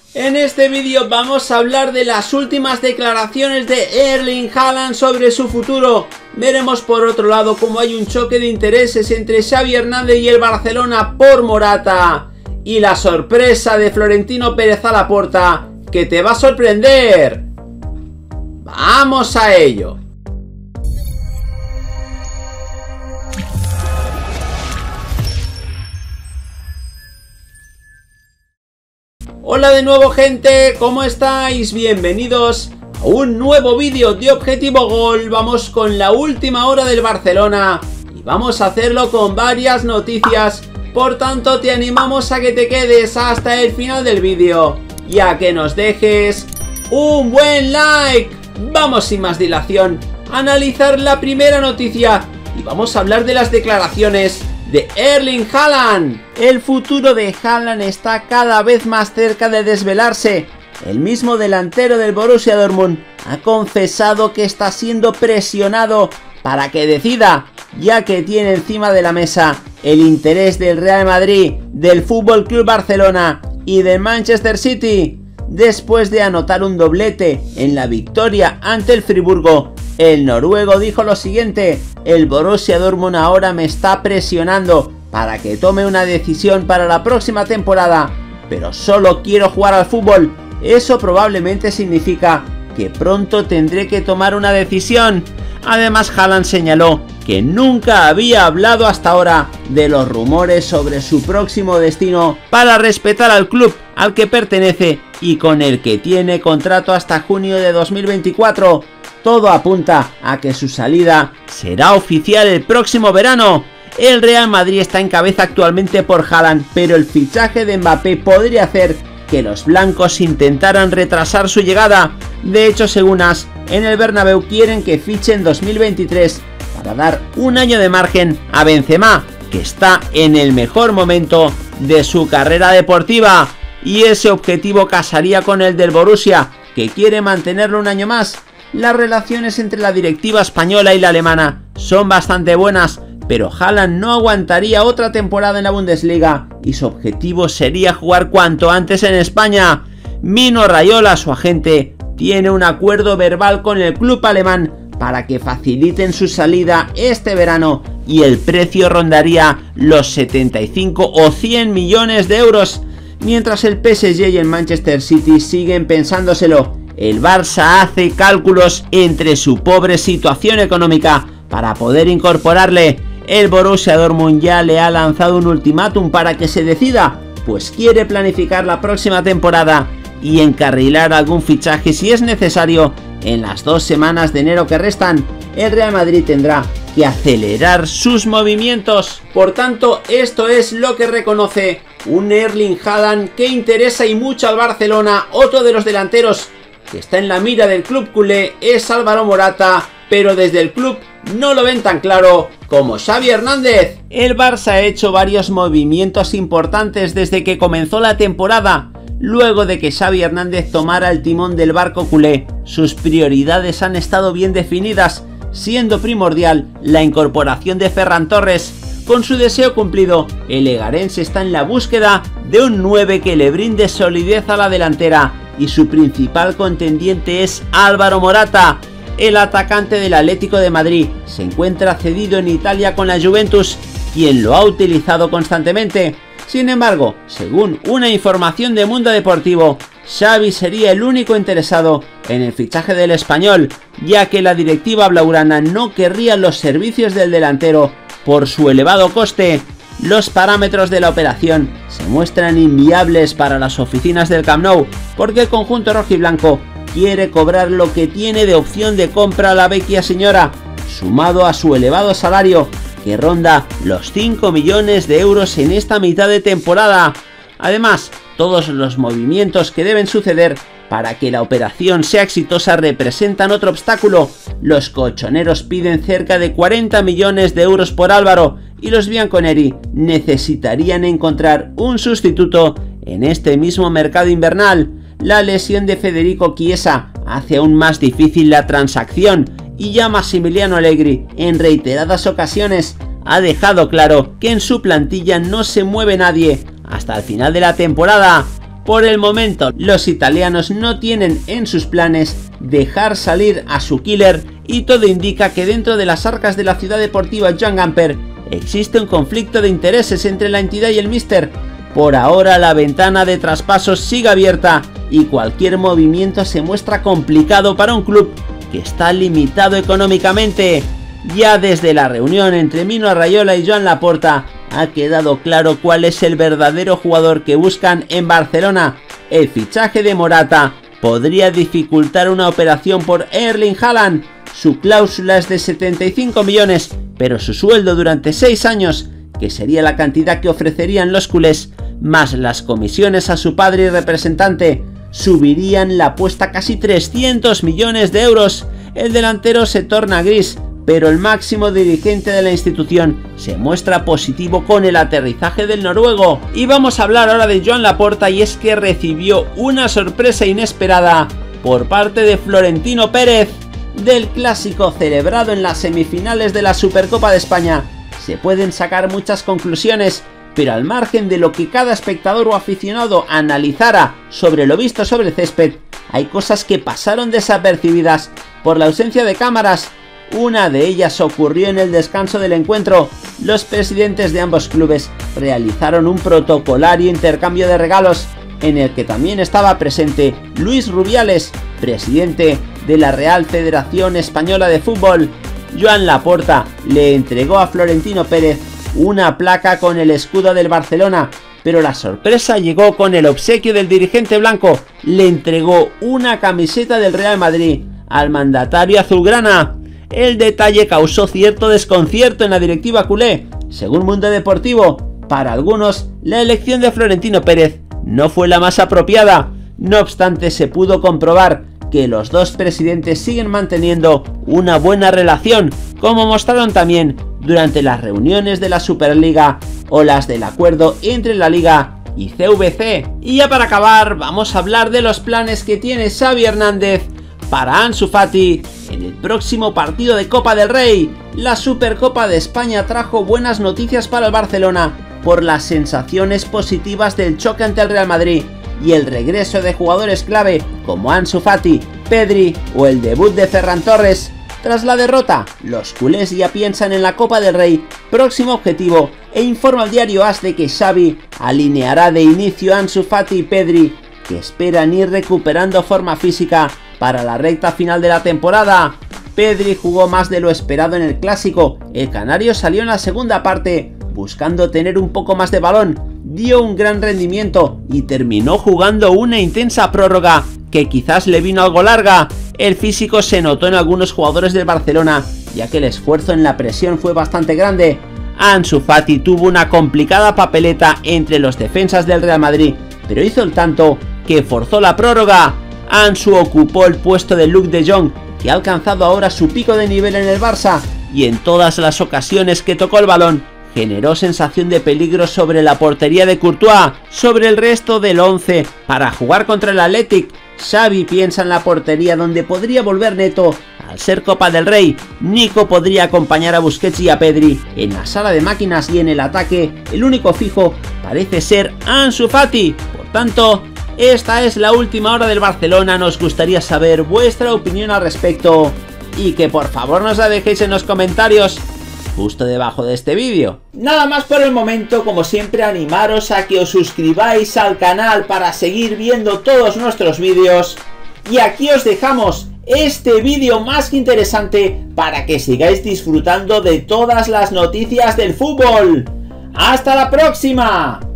En este vídeo vamos a hablar de las últimas declaraciones de Erling Haaland sobre su futuro. Veremos por otro lado cómo hay un choque de intereses entre Xavi Hernández y el Barcelona por Morata. Y la sorpresa de Florentino Pérez a la Porta, que te va a sorprender. ¡Vamos a ello! Hola de nuevo, gente, ¿cómo estáis? Bienvenidos a un nuevo vídeo de Objetivo Gol. Vamos con la última hora del Barcelona y vamos a hacerlo con varias noticias. Por tanto, te animamos a que te quedes hasta el final del vídeo y a que nos dejes un buen like. Vamos sin más dilación a analizar la primera noticia y vamos a hablar de las declaraciones de Erling Haaland. El futuro de Haaland está cada vez más cerca de desvelarse. El mismo delantero del Borussia Dortmund ha confesado que está siendo presionado para que decida, ya que tiene encima de la mesa el interés del Real Madrid, del FC Barcelona y del Manchester City. Después de anotar un doblete en la victoria ante el Friburgo, el noruego dijo lo siguiente: el Borussia Dortmund ahora me está presionando para que tome una decisión para la próxima temporada, pero solo quiero jugar al fútbol. Eso probablemente significa que pronto tendré que tomar una decisión. Además, Haaland señaló que nunca había hablado hasta ahora de los rumores sobre su próximo destino para respetar al club al que pertenece y con el que tiene contrato hasta junio de 2024. Todo apunta a que su salida será oficial el próximo verano. El Real Madrid está en cabeza actualmente por Haaland, pero el fichaje de Mbappé podría hacer que los blancos intentaran retrasar su llegada. De hecho, según AS, en el Bernabéu quieren que fiche en 2023 para dar un año de margen a Benzema, que está en el mejor momento de su carrera deportiva, y ese objetivo casaría con el del Borussia, que quiere mantenerlo un año más. Las relaciones entre la directiva española y la alemana son bastante buenas, pero Haaland no aguantaría otra temporada en la Bundesliga y su objetivo sería jugar cuanto antes en España. Mino Raiola, su agente, tiene un acuerdo verbal con el club alemán para que faciliten su salida este verano y el precio rondaría los 75 o 100 millones de euros. Mientras el PSG y el Manchester City siguen pensándoselo, el Barça hace cálculos entre su pobre situación económica para poder incorporarle. El Borussia Dortmund ya le ha lanzado un ultimátum para que se decida, pues quiere planificar la próxima temporada y encarrilar algún fichaje si es necesario en las 2 semanas de enero que restan. El Real Madrid tendrá que acelerar sus movimientos. Por tanto, esto es lo que reconoce un Erling Haaland que interesa y mucho al Barcelona. Otro de los delanteros que está en la mira del club culé es Álvaro Morata, pero desde el club no lo ven tan claro como Xavi Hernández. El Barça ha hecho varios movimientos importantes desde que comenzó la temporada. Luego de que Xavi Hernández tomara el timón del barco culé, sus prioridades han estado bien definidas, siendo primordial la incorporación de Ferran Torres. Con su deseo cumplido, el egarense está en la búsqueda de un 9 que le brinde solidez a la delantera, y su principal contendiente es Álvaro Morata. El atacante del Atlético de Madrid se encuentra cedido en Italia con la Juventus, quien lo ha utilizado constantemente. Sin embargo, según una información de Mundo Deportivo, Xavi sería el único interesado en el fichaje del español, ya que la directiva blaugrana no querría los servicios del delantero por su elevado coste. Los parámetros de la operación se muestran inviables para las oficinas del Camp Nou, porque el conjunto rojiblanco quiere cobrar lo que tiene de opción de compra a la vecchia señora, sumado a su elevado salario, que ronda los 5 millones de euros en esta mitad de temporada. Además, todos los movimientos que deben suceder para que la operación sea exitosa representan otro obstáculo. Los colchoneros piden cerca de 40 millones de euros por Álvaro y los bianconeri necesitarían encontrar un sustituto en este mismo mercado invernal. La lesión de Federico Chiesa hace aún más difícil la transacción y ya Massimiliano Allegri en reiteradas ocasiones ha dejado claro que en su plantilla no se mueve nadie hasta el final de la temporada. Por el momento, los italianos no tienen en sus planes dejar salir a su killer y todo indica que dentro de las arcas de la ciudad deportiva Joan Gamper existe un conflicto de intereses entre la entidad y el míster. Por ahora la ventana de traspasos sigue abierta y cualquier movimiento se muestra complicado para un club que está limitado económicamente. Ya desde la reunión entre Mino Raiola y Joan Laporta ha quedado claro cuál es el verdadero jugador que buscan en Barcelona. El fichaje de Morata podría dificultar una operación por Erling Haaland. Su cláusula es de 75 millones, pero su sueldo durante 6 años, que sería la cantidad que ofrecerían los culés, más las comisiones a su padre y representante, subirían la apuesta a casi 300 millones de euros. El delantero se torna gris, pero el máximo dirigente de la institución se muestra positivo con el aterrizaje del noruego. Y vamos a hablar ahora de Joan Laporta, y es que recibió una sorpresa inesperada por parte de Florentino Pérez. Del clásico celebrado en las semifinales de la Supercopa de España se pueden sacar muchas conclusiones, pero al margen de lo que cada espectador o aficionado analizara sobre lo visto sobre el césped, hay cosas que pasaron desapercibidas por la ausencia de cámaras. Una de ellas ocurrió en el descanso del encuentro. Los presidentes de ambos clubes realizaron un protocolario intercambio de regalos, en el que también estaba presente Luis Rubiales, presidente de la Real Federación Española de Fútbol. Joan Laporta le entregó a Florentino Pérez una placa con el escudo del Barcelona, pero la sorpresa llegó con el obsequio del dirigente blanco. Le entregó una camiseta del Real Madrid al mandatario azulgrana. El detalle causó cierto desconcierto en la directiva culé. Según Mundo Deportivo, para algunos la elección de Florentino Pérez no fue la más apropiada. No obstante, se pudo comprobar que los dos presidentes siguen manteniendo una buena relación, como mostraron también durante las reuniones de la Superliga o las del acuerdo entre la Liga y CVC. Y ya para acabar, vamos a hablar de los planes que tiene Xavi Hernández para Ansu Fati en el próximo partido de Copa del Rey. La Supercopa de España trajo buenas noticias para el Barcelona por las sensaciones positivas del choque ante el Real Madrid y el regreso de jugadores clave como Ansu Fati, Pedri o el debut de Ferran Torres. Tras la derrota, los culés ya piensan en la Copa del Rey, próximo objetivo, e informa el diario AS de que Xavi alineará de inicio a Ansu Fati y Pedri, que esperan ir recuperando forma física para la recta final de la temporada. Pedri jugó más de lo esperado en el clásico. El canario salió en la segunda parte buscando tener un poco más de balón, dio un gran rendimiento y terminó jugando una intensa prórroga que quizás le vino algo larga. El físico se notó en algunos jugadores del Barcelona, ya que el esfuerzo en la presión fue bastante grande. Ansu Fati tuvo una complicada papeleta entre los defensas del Real Madrid, pero hizo el tanto que forzó la prórroga. Ansu ocupó el puesto de Luuk de Jong, que ha alcanzado ahora su pico de nivel en el Barça, y en todas las ocasiones que tocó el balón generó sensación de peligro sobre la portería de Courtois. Sobre el resto del 11 para jugar contra el Athletic, Xavi piensa en la portería, donde podría volver Neto. Al ser Copa del Rey, Nico podría acompañar a Busquets y a Pedri. En la sala de máquinas y en el ataque, el único fijo parece ser Ansu Fati. Por tanto, esta es la última hora del Barcelona. Nos gustaría saber vuestra opinión al respecto y que por favor nos la dejéis en los comentarios justo debajo de este vídeo. Nada más por el momento. Como siempre, animaros a que os suscribáis al canal para seguir viendo todos nuestros vídeos, y aquí os dejamos este vídeo más que interesante para que sigáis disfrutando de todas las noticias del fútbol. ¡Hasta la próxima!